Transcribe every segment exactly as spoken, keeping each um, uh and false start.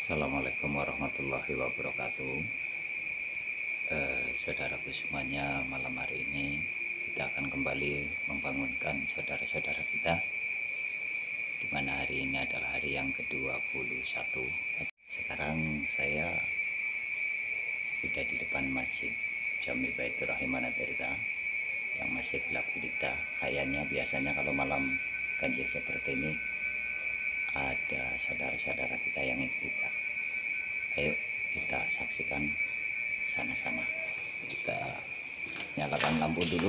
Assalamualaikum warahmatullahi wabarakatuh. eh, Saudaraku semuanya, malam hari ini kita akan kembali membangunkan saudara-saudara kita, dimana hari ini adalah hari yang ke dua puluh satu. Sekarang saya sudah di depan Masjid Jami Baitur Rahimana Tirta yang masih gelap gulita. Kayaknya biasanya kalau malam ganjil seperti ini ada saudara-saudara kita yang ikut kita. Ayo kita saksikan sama-sama. Kita nyalakan lampu dulu.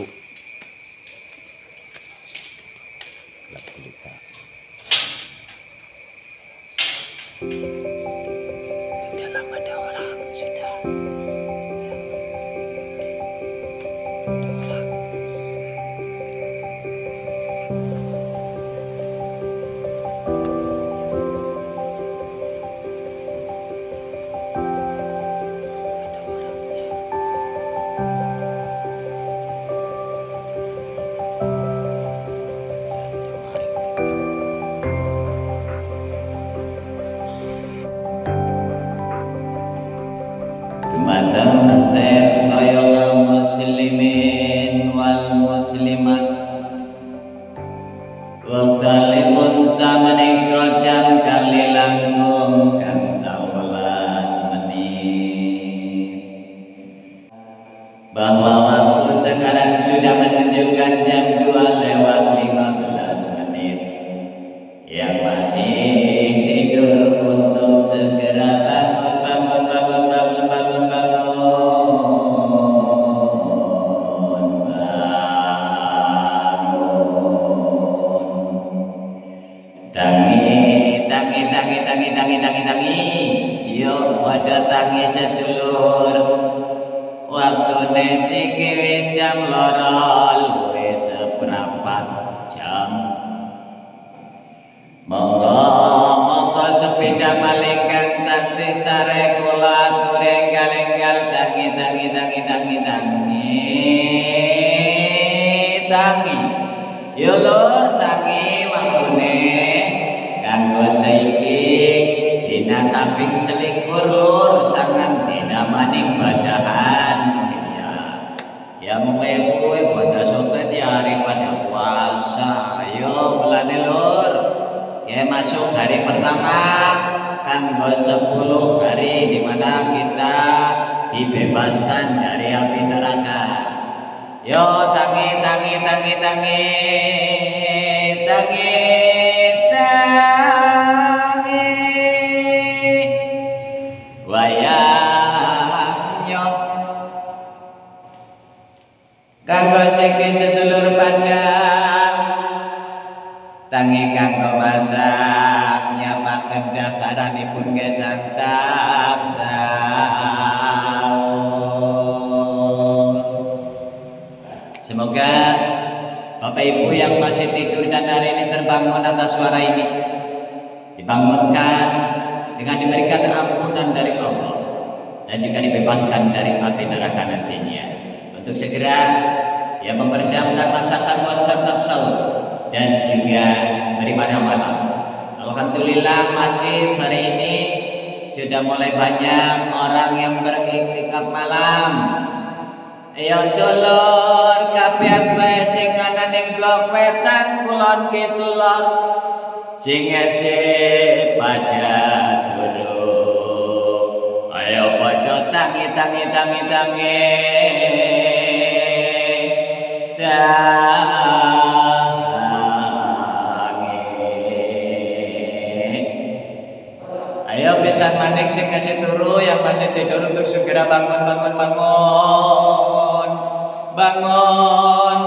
Gelap gulita. Sudah lama ada orang, sudah. Ada orang. Dumateng sedaya kaum muslimin wal muslimat, wektalipun samenika jam kalih langkung gangsal welas menit, bahwa waktu sekarang sudah menunjukkan jam dua lewat lima belas menit. Yang masih tidur untuk segera bangun, bangun, bangun, bangun, bangun, bangun, bangun. Tangi, tangi, tangi, tangi, tangi, tangi, tangi. Yuk pada tangi sedulur. Waktu nesiki wis jam loro luwih seprapat jam. Monggo, monggo sepeda malingkan taksi sare kula atur enggal-enggal tangi, tangi, tangi, tangi, tangi, tangi. Yo lur, tangi waktune kanggo saiki dina kaping selikur lur, sangang dina maning badahan. Ya, ya mungkin kowe pada sobat ya hari pada puasa. Ayo mulane lur. Ya, masuk hari pertama tanggal sepuluh hari di mana kita dibebaskan dari api neraka. Yo tangi, tangi, tangi, tangi, tangi, tangi, wayangnya kanggo siki sedulur pada tangi kanggo masak nyapaken daftaranipun gesang sahur. Semoga Bapak Ibu yang masih tidur dan hari ini terbangun atas suara ini dibangunkan dengan diberikan ampunan dari Allah dan juga dibebaskan dari api neraka nantinya, untuk segera ya mempersiapkan masakan buat santap sahur dan juga beribadah malam. Alhamdulillah masjid hari ini sudah mulai banyak orang yang beriktikaf malam. Ayo dulur kabeh bae sing ana ning blok wetan kulon kitulur, sing esih pada turu. Ayo padha tangi, tangi, tangi, tangi, tangi. Ayo pisan maning sing ngasih turu, yang masih tidur untuk segera bangun, bangun, bangun, bangun,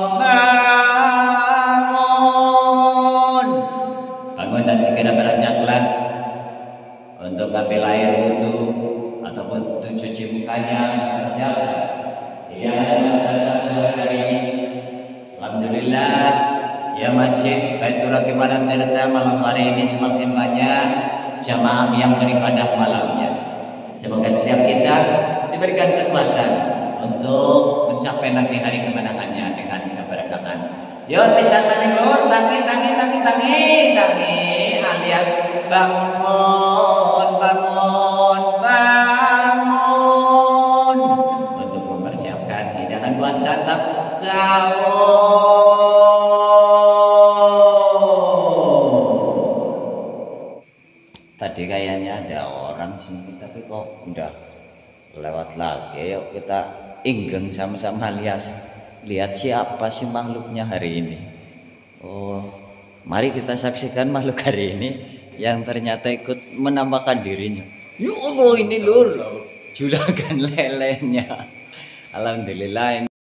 bangun, bangun dan segera beranjaklah untuk ambil air wudhu ataupun untuk cuci mukanya. Siapa? Iya, masalah hari ini. Alhamdulillah, ya Masjid Baitur Rahimana Tirta malam hari ini semakin banyak jamaah yang beribadah malamnya. Semoga setiap kita diberikan kekuatan untuk mencapai nanti hari kemenangannya dengan keberkahan. Yo pisan tani lur, tangi, tangi, tangi, tangi, tangi alias bangun, bangun. orang sini, tapi kok udah lewat lagi. Yuk kita inggeng sama-sama lihat lihat siapa sih makhluknya hari ini. Oh, mari kita saksikan makhluk hari ini yang ternyata ikut menampakkan dirinya. Ya Allah, ini lur, juragan lelenya. Alhamdulillah.